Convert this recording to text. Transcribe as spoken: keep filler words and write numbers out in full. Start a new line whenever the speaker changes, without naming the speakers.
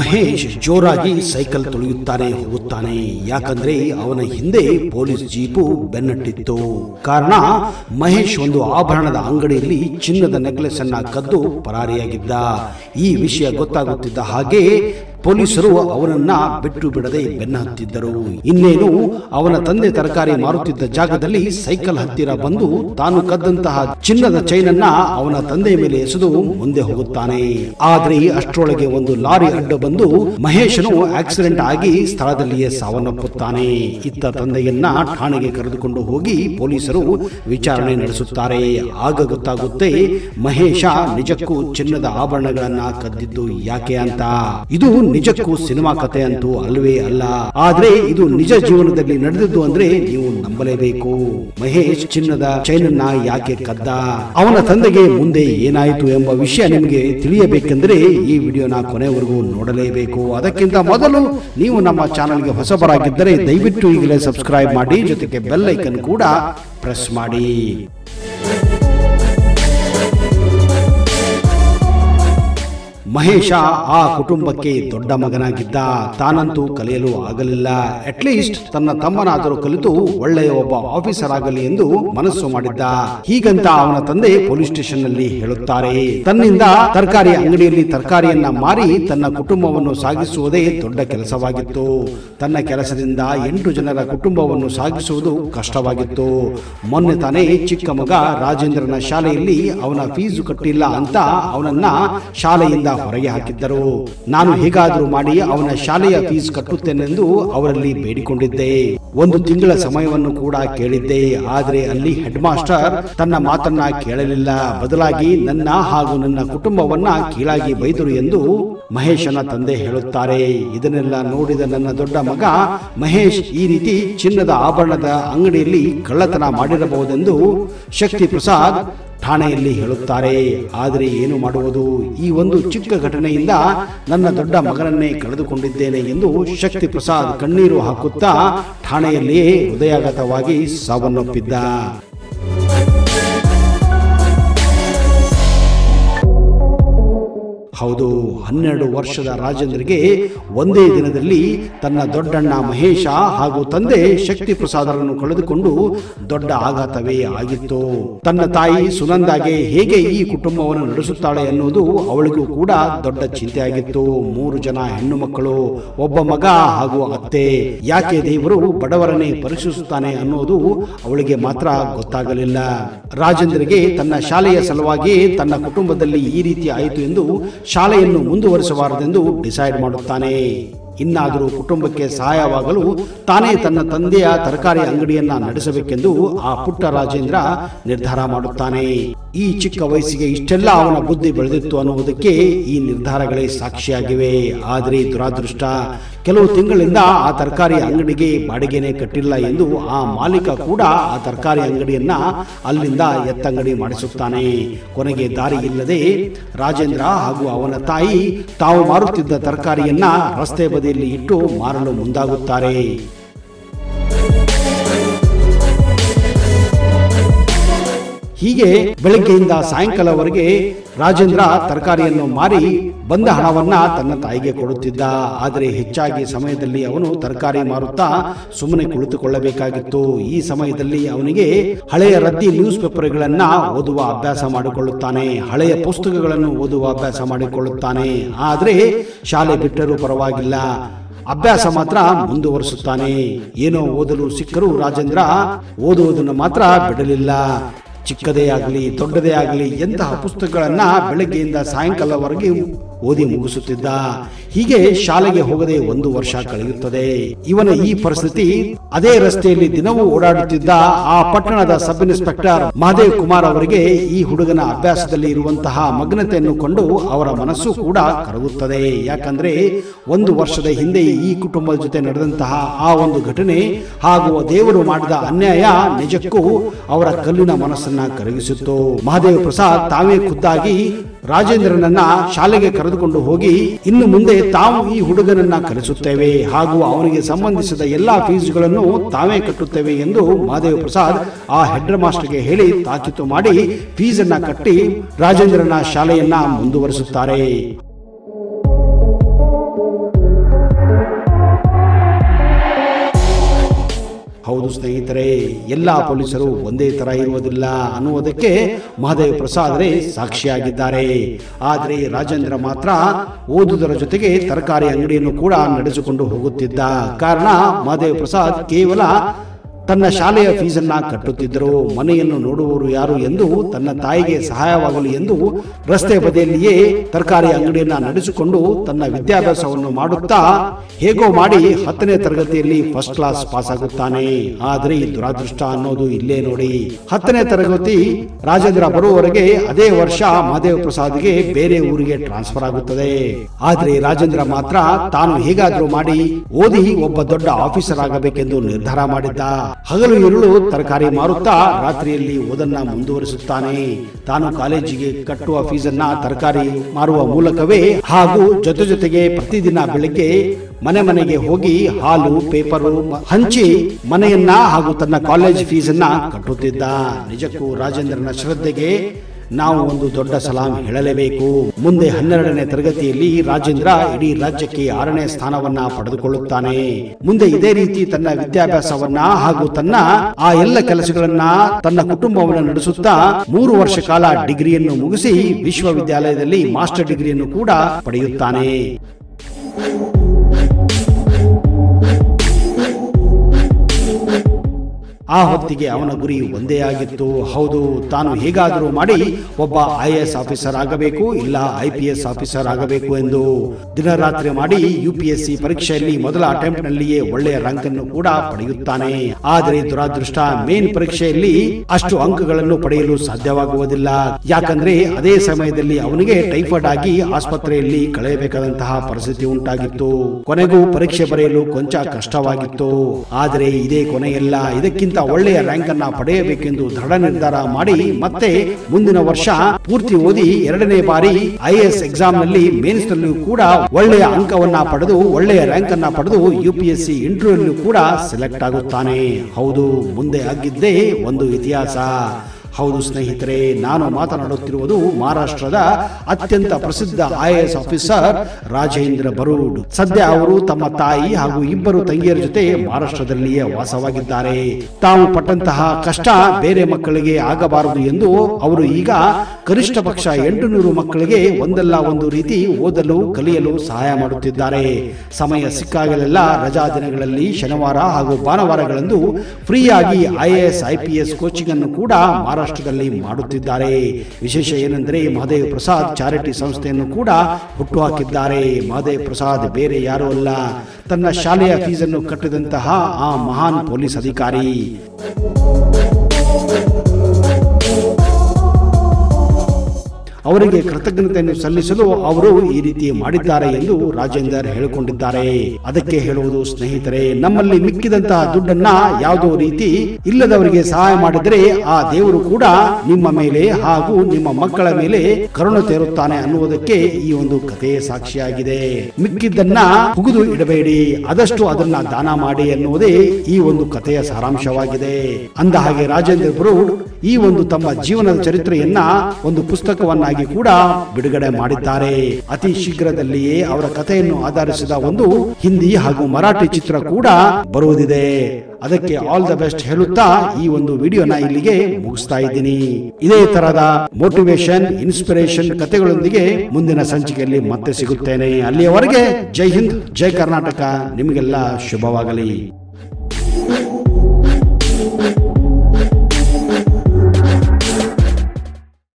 ಮಹೇಶ್ ಜೋರಾಗಿ ಸೈಕಲ್ ತುಳಿಯುತ್ತಾನೆ ಹೋಗುತ್ತಾನೆ. ಯಾಕಂದ್ರೆ ಅವನ ಹಿಂದೆ ಪೊಲೀಸ್ ಜೀಪು ಬೆನ್ನಟ್ಟಿತ್ತು. ಕಾರಣ ಮಹೇಶ್ ಒಂದು ಆಭರಣದ ಅಂಗಡಿಯಲ್ಲಿ ಚಿನ್ನದ ನೆಕ್ಲೆಸ್ ಅನ್ನ ಕದ್ದು ಪರಾರಿಯಾಗಿದ್ದ. ಈ ವಿಷಯ ಗೊತ್ತಾಗುತ್ತಿದ್ದ ಹಾಗೆ ಪೊಲೀಸರು ಅವನನ್ನ ಬಿಟ್ಟು ಬಿಡದೆ ಬೆನ್ನ ಹತ್ತಿದ್ದರು. ಇನ್ನೇನು ಅವನ ತಂದೆ ತರಕಾರಿ ಮಾರುತ್ತಿದ್ದ ಜಾಗದಲ್ಲಿ ಸೈಕಲ್ ಹತ್ತಿರ ಬಂದು ತಾನು ಕದ್ದಂತಹ ಚಿನ್ನದ ಚೈನನ್ನ ಅವನ ತಂದೆಯ ಮೇಲೆ ಎಸೆದು ಮುಂದೆ ಹೋಗುತ್ತಾನೆ. ಆದ್ರೆ ಅಷ್ಟರೊಳಗೆ ಒಂದು ಲಾರಿ ಅಡ್ಡ ಬಂದು ಮಹೇಶನು ಆಕ್ಸಿಡೆಂಟ್ ಆಗಿ ಸ್ಥಳದಲ್ಲಿಯೇ ಸಾವನ್ನಪ್ಪುತ್ತಾನೆ. ಇತ್ತ ತಂದೆಯನ್ನ ಠಾಣೆಗೆ ಕರೆದುಕೊಂಡು ಹೋಗಿ ಪೊಲೀಸರು ವಿಚಾರಣೆ ನಡೆಸುತ್ತಾರೆ. ಆಗ ಗೊತ್ತಾಗುತ್ತೆ ಮಹೇಶ ನಿಜಕ್ಕೂ ಚಿನ್ನದ ಆಭರಣಗಳನ್ನ ಕದ್ದಿದ್ದು ಯಾಕೆ ಅಂತ. ಇದು ನಿಜಕ್ಕೂ ಸಿನಿಮಾ ಕಥೆ ಅಂತೂ ಅಲ್ವೇ ಅಲ್ಲ, ಆದ್ರೆ ಇದು ನಿಜ ಜೀವನದಲ್ಲಿ ನಡೆದಿದ್ದು ಅಂದ್ರೆ ನೀವು ನಂಬಲೇಬೇಕು. ಮಹೇಶ್ ಚಿನ್ನದ ಚೈನನ್ನ ಯಾಕೆ ಕದ್ದ, ಅವನ ತಂದೆಗೆ ಮುಂದೆ ಏನಾಯಿತು ಎಂಬ ವಿಷಯ ನಿಮಗೆ ತಿಳಿಯಬೇಕೆಂದ್ರೆ ಈ ವಿಡಿಯೋನ ಕೊನೆವರೆಗೂ ನೋಡಲೇಬೇಕು. ಅದಕ್ಕಿಂತ ಮೊದಲು ನೀವು ನಮ್ಮ ಚಾನೆಲ್ಗೆ ಹೊಸಬರಾಗಿದ್ದರೆ ದಯವಿಟ್ಟು ಈಗಲೇ ಸಬ್ಸ್ಕ್ರೈಬ್ ಮಾಡಿ, ಜೊತೆಗೆ ಬೆಲ್ ಐಕನ್ ಕೂಡ ಪ್ರೆಸ್ ಮಾಡಿ. ಮಹೇಶ ಆ ಕುಟುಂಬಕ್ಕೆ ದೊಡ್ಡ ಮಗನಾಗಿದ್ದ. ತಾನಂತೂ ಕಲಿಯಲು ಆಗಲಿಲ್ಲ. ಅಟ್ಲೀಸ್ಟ್ ತನ್ನ ತಮ್ಮನಾದರೂ ಕಲಿತು ಒಳ್ಳೆಯ ಒಬ್ಬ ಆಫೀಸರ್ ಆಗಲಿ ಎಂದು ಮನಸ್ಸು ಮಾಡಿದ್ದ. ಹೀಗಂತ ಅವನ ತಂದೆ ಪೊಲೀಸ್ ಸ್ಟೇಷನ್ ನಲ್ಲಿ ಹೇಳುತ್ತಾರೆ, ತನ್ನಿಂದ ತರಕಾರಿ ಅಂಗಡಿಯಲ್ಲಿ ತರಕಾರಿಯನ್ನ ಮಾರಿ ತನ್ನ ಕುಟುಂಬವನ್ನು ಸಾಗಿಸುವುದೇ ದೊಡ್ಡ ಕೆಲಸವಾಗಿತ್ತು. ತನ್ನ ಕೆಲಸದಿಂದ ಎಂಟು ಜನರ ಕುಟುಂಬವನ್ನು ಸಾಗಿಸುವುದು ಕಷ್ಟವಾಗಿತ್ತು. ಮೊನ್ನೆ ತಾನೇ ಚಿಕ್ಕ ಮಗ ರಾಜೇಂದ್ರನ ಶಾಲೆಯಲ್ಲಿ ಅವನ ಫೀಸು ಕಟ್ಟಿಲ್ಲ ಅಂತ ಅವನನ್ನ ಶಾಲೆಯಿಂದ ಹೊರಗೆ ಹಾಕಿದ್ದರು. ನಾನು ಹೇಗಾದರೂ ಮಾಡಿ ಅವನ ಶಾಲೆಯ ಫೀಸ್ ಕಟ್ಟುತ್ತೇನೆಂದು ಅವರಲ್ಲಿ ಬೇಡಿಕೊಂಡಿದ್ದೆ. ಒಂದು ತಿಂಗಳ ಸಮಯವನ್ನು ಕೂಡ ಕೇಳಿದ್ದೆ. ಆದರೆ ಅಲ್ಲಿ ಹೆಡ್ ಮಾಸ್ಟರ್ ತನ್ನ ಮಾತನ್ನ ಕೇಳಲಿಲ್ಲ. ಬದಲಾಗಿ ನನ್ನ ಹಾಗೂ ನನ್ನ ಕುಟುಂಬವನ್ನ ಕೀಳಾಗಿ ಬೈದರು ಎಂದು ಮಹೇಶನ ತಂದೆ ಹೇಳುತ್ತಾರೆ. ಇದನ್ನೆಲ್ಲ ನೋಡಿದ ನನ್ನ ದೊಡ್ಡ ಮಗ ಮಹೇಶ್ ಈ ರೀತಿ ಚಿನ್ನದ ಆಭರಣದ ಅಂಗಡಿಯಲ್ಲಿ ಕಳ್ಳತನ ಮಾಡಿರಬಹುದೆಂದು ಶಕ್ತಿ ಪ್ರಸಾದ್ ಠಾಣೆಯಲ್ಲಿ ಹೇಳುತ್ತಾರೆ. ಆದರೆ ಏನು ಮಾಡುವುದು, ಈ ಒಂದು ಚಿಕ್ಕ ಘಟನೆಯಿಂದ ನನ್ನ ದೊಡ್ಡ ಮಗನನ್ನೇ ಕಳೆದುಕೊಂಡಿದ್ದೇನೆ ಎಂದು ಶಕ್ತಿ ಪ್ರಸಾದ್ ಕಣ್ಣೀರು ಹಾಕುತ್ತಾ ಠಾಣೆಯಲ್ಲಿ ಹೃದಯಾಘಾತವಾಗಿ ಸಾವನ್ನಪ್ಪಿದ್ದ. ಹೌದು, ಹನ್ನೆರಡು ವರ್ಷದ ರಾಜೇಂದ್ರಗೆ ಒಂದೇ ದಿನದಲ್ಲಿ ತನ್ನ ದೊಡ್ಡಣ್ಣ ಮಹೇಶ ಹಾಗೂ ತಂದೆ ಶಕ್ತಿ ಪ್ರಸಾದರನ್ನು ಕಳೆದುಕೊಂಡು ದೊಡ್ಡ ಆಘಾತವೇ ಆಗಿತ್ತು. ತನ್ನ ತಾಯಿ ಸುನಂದಾಗೆ ಹೇಗೆ ಈ ಕುಟುಂಬವನ್ನು ನಡೆಸುತ್ತಾಳೆ ಎನ್ನುವುದು ಅವಳಿಗೂ ಕೂಡ ದೊಡ್ಡ ಚಿಂತೆಯಾಗಿತ್ತು. ಮೂರು ಜನ ಹೆಣ್ಣು ಮಕ್ಕಳು, ಒಬ್ಬ ಮಗ ಹಾಗೂ ಅತ್ತೆ. ಯಾಕೆ ದೇವರು ಬಡವರನ್ನೇ ಪರೀಕ್ಷಿಸುತ್ತಾನೆ ಅನ್ನೋದು ಅವಳಿಗೆ ಮಾತ್ರ ಗೊತ್ತಾಗಲಿಲ್ಲ. ರಾಜೇಂದ್ರಗೆ ತನ್ನ ಶಾಲೆಯ ಸಲುವಾಗಿ ತನ್ನ ಕುಟುಂಬದಲ್ಲಿ ಈ ರೀತಿ ಆಯಿತು ಎಂದು ಶಾಲೆಯನ್ನು ಮುಂದುವರಿಸಬಾರದೆಂದು ಡಿಸೈಡ್ ಮಾಡುತ್ತಾನೆ. ಇನ್ನಾದರೂ ಕುಟುಂಬಕ್ಕೆ ಸಹಾಯವಾಗಲು ತಾನೇ ತನ್ನ ತಂದೆಯ ತರಕಾರಿ ಅಂಗಡಿಯನ್ನ ನಡೆಸಬೇಕೆಂದು ಆ ಪುಟ್ಟ ರಾಜೇಂದ್ರ ನಿರ್ಧಾರ ಮಾಡುತ್ತಾನೆ. ಈ ಚಿಕ್ಕ ವಯಸ್ಸಿಗೆ ಇಷ್ಟೆಲ್ಲ ಅವನ ಬುದ್ಧಿ ಬೆಳೆದಿತ್ತು ಅನ್ನುವುದಕ್ಕೆ ಈ ನಿರ್ಧಾರಗಳೇ ಸಾಕ್ಷಿಯಾಗಿವೆ. ಆದರೆ ದುರಾದೃಷ್ಟ, ಕೆಲವು ತಿಂಗಳಿಂದ ಆ ತರಕಾರಿ ಅಂಗಡಿಗೆ ಬಾಡಿಗೆನೆ ಕಟ್ಟಿಲ್ಲ ಎಂದು ಆ ಮಾಲೀಕ ಕೂಡ ಆ ತರಕಾರಿ ಅಂಗಡಿಯನ್ನ ಅಲ್ಲಿಂದ ಎತ್ತಂಗಡಿ ಮಾಡಿಸುತ್ತಾನೆ. ಕೊನೆಗೆ ದಾರಿ ಇಲ್ಲದೆ ರಾಜೇಂದ್ರ ಹಾಗೂ ಅವನ ತಾಯಿ ತಾವು ಮಾರುತ್ತಿದ್ದ ತರಕಾರಿಯನ್ನ ರಸ್ತೆ ಬದಿಯಲ್ಲಿ ಇಟ್ಟು ಮಾರಲು ಮುಂದಾಗುತ್ತಾರೆ. ಹೀಗೆ ಬೆಳಗ್ಗೆಯಿಂದ ಸಾಯಂಕಾಲವರೆಗೆ ರಾಜೇಂದ್ರ ತರಕಾರಿಯನ್ನು ಮಾರಿ ಬಂದ ಹಣವನ್ನ ತನ್ನ ತಾಯಿಗೆ ಕೊಡುತ್ತಿದ್ದ. ಆದರೆ ಹೆಚ್ಚಾಗಿ ಸಮಯದಲ್ಲಿ ಅವನು ತರಕಾರಿ ಮಾರುತ್ತಾ ಸುಮ್ಮನೆ ಕುಳಿತುಕೊಳ್ಳಬೇಕಾಗಿತ್ತು. ಈ ಸಮಯದಲ್ಲಿ ಅವನಿಗೆ ಹಳೆಯ ರದ್ದಿ ನ್ಯೂಸ್ ಪೇಪರ್ಗಳನ್ನ ಓದುವ ಅಭ್ಯಾಸ ಮಾಡಿಕೊಳ್ಳುತ್ತಾನೆ. ಹಳೆಯ ಪುಸ್ತಕಗಳನ್ನು ಓದುವ ಅಭ್ಯಾಸ ಮಾಡಿಕೊಳ್ಳುತ್ತಾನೆ. ಆದರೆ ಶಾಲೆ ಬಿಟ್ಟರೂ ಪರವಾಗಿಲ್ಲ, ಅಭ್ಯಾಸ ಮಾತ್ರ ಮುಂದುವರಿಸುತ್ತಾನೆ. ಏನೋ ಓದಲು ಸಿಕ್ಕರೂ ರಾಜೇಂದ್ರ ಓದುವುದನ್ನು ಮಾತ್ರ ಬಿಡಲಿಲ್ಲ. ಚಿಕ್ಕದೇ ಆಗಲಿ ದೊಡ್ಡದೇ ಆಗಲಿ ಎಂತಹ ಪುಸ್ತಕಗಳನ್ನ ಬೆಳಗ್ಗೆಯಿಂದ ಸಾಯಂಕಾಲವರೆಗೆ ಓದಿ ಮುಗಿಸುತ್ತಿದ್ದ. ಹೀಗೆ ಶಾಲೆಗೆ ಹೋಗದೆ ಒಂದು ವರ್ಷ ಕಳೆಯುತ್ತದೆ. ಇವನ ಈ ಪರಿಸ್ಥಿತಿ ಅದೇ ರಸ್ತೆಯಲ್ಲಿ ದಿನವೂ ಓಡಾಡುತ್ತಿದ್ದ ಆ ಪಟ್ಟಣದ ಸಬ್ ಇನ್ಸ್ಪೆಕ್ಟರ್ ಮಹದೇವ್ ಕುಮಾರ್ ಅವರಿಗೆ ಈ ಹುಡುಗನ ಅಭ್ಯಾಸದಲ್ಲಿ ಇರುವಂತಹ ಮಗ್ನತೆಯನ್ನು ಕೊಂಡು ಅವರ ಮನಸ್ಸು ಕೂಡ ಕರಗುತ್ತದೆ. ಯಾಕಂದ್ರೆ ಒಂದು ವರ್ಷದ ಹಿಂದೆ ಈ ಕುಟುಂಬದ ಜೊತೆ ನಡೆದಂತಹ ಆ ಒಂದು ಘಟನೆ ಹಾಗೂ ದೇವರು ಮಾಡಿದ ಅನ್ಯಾಯ ನಿಜಕ್ಕೂ ಅವರ ಕಲ್ಲಿನ ಮನಸ್ಸನ್ನ ಕರಗಿಸಿತ್ತು. ಮಹದೇವ್ ಪ್ರಸಾದ್ ತಾವೇ ಖುದ್ದಾಗಿ ರಾಜೇಂದ್ರನನ್ನ ಶಾಲೆಗೆ ಕರೆದುಕೊಂಡು ಹೋಗಿ ಇನ್ನು ಮುಂದೆ ತಾವು ಈ ಹುಡುಗನನ್ನ ಕಲಿಸುತ್ತೇವೆ ಹಾಗೂ ಅವನಿಗೆ ಸಂಬಂಧಿಸಿದ ಎಲ್ಲಾ ಫೀಸ್ಗಳನ್ನು ತಾವೇ ಕಟ್ಟುತ್ತೇವೆ ಎಂದು ಮಹದೇವ್ ಪ್ರಸಾದ್ ಆ ಹೆಡ್ ಮಾಸ್ಟರ್ಗೆ ಹೇಳಿ ತಾಕೀತು ಮಾಡಿ ಫೀಸ್ ಅನ್ನ ಕಟ್ಟಿ ರಾಜೇಂದ್ರನ ಶಾಲೆಯನ್ನ ಮುಂದುವರಿಸುತ್ತಾರೆ. ಹೌದು ಸ್ನೇಹಿತರೆ, ಎಲ್ಲಾ ಪೊಲೀಸರು ಒಂದೇ ತರ ಇರುವುದಿಲ್ಲ ಅನ್ನುವುದಕ್ಕೆ ಮಹದೇವ್ ಪ್ರಸಾದ್ ಸಾಕ್ಷಿಯಾಗಿದ್ದಾರೆ. ಆದರೆ ರಾಜೇಂದ್ರ ಮಾತ್ರ ಓದುವುದರ ಜೊತೆಗೆ ತರಕಾರಿ ಅಂಗಡಿಯನ್ನು ಕೂಡ ನಡೆಸಿಕೊಂಡು ಹೋಗುತ್ತಿದ್ದ. ಕಾರಣ ಮಹದೇವ್ ಪ್ರಸಾದ್ ಕೇವಲ ತನ್ನ ಶಾಲೆಯ ಫೀಸನ್ನ ಕಟ್ಟುತ್ತಿದ್ದರು. ಮನೆಯನ್ನು ನೋಡುವವರು ಯಾರು ಎಂದು ತನ್ನ ತಾಯಿಗೆ ಸಹಾಯವಾಗಲಿ ಎಂದು ರಸ್ತೆ ಬದಿಯಲ್ಲಿಯೇ ತರಕಾರಿ ಅಂಗಡಿಯನ್ನ ನಡೆಸಿಕೊಂಡು ತನ್ನ ವಿದ್ಯಾಭ್ಯಾಸವನ್ನು ಮಾಡುತ್ತಾ ಹೇಗೋ ಮಾಡಿ ಹತ್ತನೇ ತರಗತಿಯಲ್ಲಿ ಫಸ್ಟ್ ಕ್ಲಾಸ್ ಪಾಸ್ ಆಗುತ್ತಾನೆ. ಆದರೆ ಈ ದುರಾದೃಷ್ಟ ಅನ್ನೋದು ಇಲ್ಲೇ ನೋಡಿ. ಹತ್ತನೇ ತರಗತಿ ರಾಜೇಂದ್ರ ಬರುವವರೆಗೆ ಅದೇ ವರ್ಷ ಮಹದೇವ್ ಪ್ರಸಾದ್ಗೆ ಬೇರೆ ಊರಿಗೆ ಟ್ರಾನ್ಸ್ಫರ್ ಆಗುತ್ತದೆ. ಆದ್ರೆ ರಾಜೇಂದ್ರ ಮಾತ್ರ ತಾನು ಹೇಗಾದ್ರೂ ಮಾಡಿ ಓದಿ ಒಬ್ಬ ದೊಡ್ಡ ಆಫೀಸರ್ ಆಗಬೇಕೆಂದು ನಿರ್ಧಾರ ಮಾಡಿದ್ದ. ಹಗಲು ಇರುಳು ತರಕಾರಿ ಮಾರುತ್ತಾ ರಾತ್ರಿಯಲ್ಲಿ ಓದನ್ನ ಮುಂದುವರಿಸುತ್ತಾನೆ. ತಾನು ಕಾಲೇಜಿಗೆ ಕಟ್ಟುವ ಫೀಸನ್ನ ತರಕಾರಿ ಮಾರುವ ಮೂಲಕವೇ ಹಾಗೂ ಜೊತೆ ಜೊತೆಗೆ ಪ್ರತಿದಿನ ಬೆಳಿಗ್ಗೆ ಮನೆ ಮನೆಗೆ ಹೋಗಿ ಹಾಲು ಪೇಪರು ಹಂಚಿ ಮನೆಯನ್ನ ಹಾಗೂ ತನ್ನ ಕಾಲೇಜ್ ಫೀಸನ್ನ ಕಟ್ಟುತ್ತಿದ್ದ. ನಿಜಕ್ಕೂ ರಾಜೇಂದ್ರನ ಶ್ರದ್ಧೆಗೆ ನಾವು ಒಂದು ದೊಡ್ಡ ಸಲಾಂ ಹೇಳಲೇಬೇಕು. ಮುಂದೆ ಹನ್ನೆರಡನೇ ತರಗತಿಯಲ್ಲಿ ರಾಜೇಂದ್ರ ಇಡೀ ರಾಜ್ಯಕ್ಕೆ ಆರನೇ ಸ್ಥಾನವನ್ನ ಪಡೆದುಕೊಳ್ಳುತ್ತಾನೆ. ಮುಂದೆ ಇದೇ ರೀತಿ ತನ್ನ ವಿದ್ಯಾಭ್ಯಾಸವನ್ನ ಹಾಗೂ ತನ್ನ ಆ ಎಲ್ಲ ಕೆಲಸಗಳನ್ನ ತನ್ನ ಕುಟುಂಬವನ್ನು ನಡೆಸುತ್ತಾ ಮೂರು ವರ್ಷ ಕಾಲ ಡಿಗ್ರಿಯನ್ನು ಮುಗಿಸಿ ವಿಶ್ವವಿದ್ಯಾಲಯದಲ್ಲಿ ಮಾಸ್ಟರ್ ಡಿಗ್ರಿಯನ್ನು ಕೂಡ ಪಡೆಯುತ್ತಾನೆ. ಆ ಹೊತ್ತಿಗೆ ಅವನ ಗುರಿ ಒಂದೇ ಆಗಿತ್ತು. ಹೌದು, ತಾನು ಹೇಗಾದರೂ ಮಾಡಿ ಒಬ್ಬ ಐ ಎ ಎಸ್ ಆಫೀಸರ್ ಆಗಬೇಕು, ಇಲ್ಲ ಐ ಪಿ ಎಸ್ ಆಫೀಸರ್ ಆಗಬೇಕು ಎಂದು ದಿನರಾತ್ರಿ ಮಾಡಿ ಯು ಪಿ ಎಸ್ ಸಿ ಪರೀಕ್ಷೆಯಲ್ಲಿ ಮೊದಲ ಅಟೆಂಪ್ಟ್ ನಲ್ಲಿಯೇ ಒಳ್ಳೆಯ ರ್ಯಾಂಕ್ ಅನ್ನು ಕೂಡ ಪಡೆಯುತ್ತಾನೆ. ಆದರೆ ದುರಾದೃಷ್ಟ, ಮೇನ್ ಪರೀಕ್ಷೆಯಲ್ಲಿ ಅಷ್ಟು ಅಂಕಗಳನ್ನು ಪಡೆಯಲು ಸಾಧ್ಯವಾಗುವುದಿಲ್ಲ. ಯಾಕಂದ್ರೆ ಅದೇ ಸಮಯದಲ್ಲಿ ಅವನಿಗೆ ಟೈಫಾಯ್ಡ್ ಆಗಿ ಆಸ್ಪತ್ರೆಯಲ್ಲಿ ಕಳೆಯಬೇಕಾದಂತಹ ಪರಿಸ್ಥಿತಿ ಉಂಟಾಗಿತ್ತು. ಕೊನೆಗೂ ಪರೀಕ್ಷೆ ಬರೆಯಲು ಕೊಂಚ ಕಷ್ಟವಾಗಿತ್ತು. ಆದರೆ ಇದೇ ಕೊನೆಯಲ್ಲ, ಇದಕ್ಕಿಂತ ಒಳ್ಳೆಯ ರ್ಯಾಂಕ್ ಅನ್ನ ಪಡೆಯಬೇಕೆಂದು ದೃಢ ನಿರ್ಧಾರ ಮಾಡಿ ಮತ್ತೆ ಮುಂದಿನ ವರ್ಷ ಪೂರ್ತಿ ಓದಿ ಎರಡನೇ ಬಾರಿ ಐ ಎ ಎಸ್ ಎಕ್ಸಾಮ್ ನಲ್ಲಿ ಮೇನ್ಸ್ ನಲ್ಲೂ ಕೂಡ ಒಳ್ಳೆಯ ಅಂಕವನ್ನ ಪಡೆದು ಒಳ್ಳೆಯ ರ್ಯಾಂಕ್ ಅನ್ನ ಪಡೆದು U P S C interview ಕೂಡ ಸೆಲೆಕ್ಟ್ ಆಗುತ್ತಾನೆ. ಹೌದು, ಮುಂದೆ ಆಗಿದ್ದೇ ಒಂದು ಇತಿಹಾಸ. ಹೌದು ಸ್ನೇಹಿತರೆ, ನಾನು ಮಾತನಾಡುತ್ತಿರುವುದು ಮಹಾರಾಷ್ಟ್ರದ ಅತ್ಯಂತ ಪ್ರಸಿದ್ಧ I A S officer Rajendra Barud. ಸದ್ಯ ಅವರು ತಮ್ಮ ತಾಯಿ ಹಾಗೂ ಇಬ್ಬರು ತಂಗಿಯರ ಜೊತೆ ಮಹಾರಾಷ್ಟ್ರದಲ್ಲಿಯೇ ವಾಸವಾಗಿದ್ದಾರೆ. ತಾವು ಪಟ್ಟಂತಹ ಕಷ್ಟ ಬೇರೆ ಮಕ್ಕಳಿಗೆ ಆಗಬಾರದು ಎಂದು ಅವರು ಈಗ ಕನಿಷ್ಠ ಪಕ್ಷ ಎಂಟು ನೂರು ಮಕ್ಕಳಿಗೆ ಒಂದಲ್ಲ ಒಂದು ರೀತಿ ಓದಲು ಕಲಿಯಲು ಸಹಾಯ ಮಾಡುತ್ತಿದ್ದಾರೆ. ಸಮಯ ಸಿಕ್ಕಾಗಲೆಲ್ಲ ರಜಾ ದಿನಗಳಲ್ಲಿ ಶನಿವಾರ ಹಾಗೂ ಭಾನುವಾರಗಳಂದು ಫ್ರೀಯಾಗಿ I A S I P S coaching ಅನ್ನು ಕೂಡ ಮಹಾರಾಷ್ಟ್ರದಲ್ಲಿ ಮಾಡುತ್ತಿದ್ದಾರೆ. ವಿಶೇಷ ಏನೆಂದರೆ ಮಹದೇವ್ ಪ್ರಸಾದ್ ಚಾರಿಟಿ ಸಂಸ್ಥೆಯನ್ನು ಕೂಡ ಹುಟ್ಟುಹಾಕಿದ್ದಾರೆ. ಮಹದೇವ್ ಪ್ರಸಾದ್ ಬೇರೆ ಯಾರೂ ಅಲ್ಲ, ತನ್ನ ಶಾಲೆಯ ಫೀಸನ್ನು ಕಟ್ಟಿದಂತಹ ಆ ಮಹಾನ್ ಪೊಲೀಸ್ ಅಧಿಕಾರಿ. ಅವರಿಗೆ ಕೃತಜ್ಞತೆಯನ್ನು ಸಲ್ಲಿಸಲು ಅವರು ಈ ರೀತಿ ಮಾಡಿದ್ದಾರೆ ಎಂದು ರಾಜೇಂದರ್ ಹೇಳಿಕೊಂಡಿದ್ದಾರೆ. ಅದಕ್ಕೆ ಹೇಳುವುದು ಸ್ನೇಹಿತರೆ, ನಮ್ಮಲ್ಲಿ ಮಿಕ್ಕಿದಂತಹ ದುಡ್ಡನ್ನ ಯಾವುದೋ ರೀತಿ ಇಲ್ಲದವರಿಗೆ ಸಹಾಯ ಮಾಡಿದರೆ ಆ ದೇವರು ಕೂಡ ನಿಮ್ಮ ಮೇಲೆ ಹಾಗೂ ನಿಮ್ಮ ಮಕ್ಕಳ ಮೇಲೆ ಕರುಣೆ ತೋರುತ್ತಾನೆ ಅನ್ನುವುದಕ್ಕೆ ಈ ಒಂದು ಕಥೆ ಸಾಕ್ಷಿಯಾಗಿದೆ. ಮಿಕ್ಕಿದ್ದನ್ನ ಹುಗಿದು ಇಡಬೇಡಿ, ಆದಷ್ಟು ಅದನ್ನ ದಾನ ಮಾಡಿ ಎನ್ನುವುದೇ ಈ ಒಂದು ಕಥೆಯ ಸಾರಾಂಶವಾಗಿದೆ. ಅಂದ ಹಾಗೆ ರಾಜೇಂದ್ರ ಬರೂಡ್ ಈ ಒಂದು ತಮ್ಮ ಜೀವನದ ಚರಿತ್ರೆಯನ್ನ ಒಂದು ಪುಸ್ತಕವನ್ನಾಗಿ ಕೂಡ ಬಿಡುಗಡೆ ಮಾಡಿದ್ದಾರೆ. ಅತಿ ಶೀಘ್ರದಲ್ಲಿಯೇ ಅವರ ಕಥೆಯನ್ನು ಆಧರಿಸಿದ ಒಂದು ಹಿಂದಿ ಹಾಗೂ ಮರಾಠಿ ಚಿತ್ರ ಕೂಡ ಬರುವುದಿದೆ. ಅದಕ್ಕೆ ಆಲ್ ದ ಬೆಸ್ಟ್ ಹೇಳುತ್ತಾ ಈ ಒಂದು ವಿಡಿಯೋನ ಇಲ್ಲಿಗೆ ಮುಗಿಸ್ತಾ ಇದ್ದೀನಿ. ಇದೇ ತರಹದ ಮೋಟಿವೇಶನ್ ಇನ್ಸ್ಪಿರೇಷನ್ ಕಥೆಗಳೊಂದಿಗೆ ಮುಂದಿನ ಸಂಚಿಕೆಯಲ್ಲಿ ಮತ್ತೆ ಸಿಗುತ್ತೇನೆ. ಅಲ್ಲಿಯವರೆಗೆ ಜೈ ಹಿಂದ್, ಜೈ ಕರ್ನಾಟಕ. ನಿಮಗೆಲ್ಲ ಶುಭವಾಗಲಿ.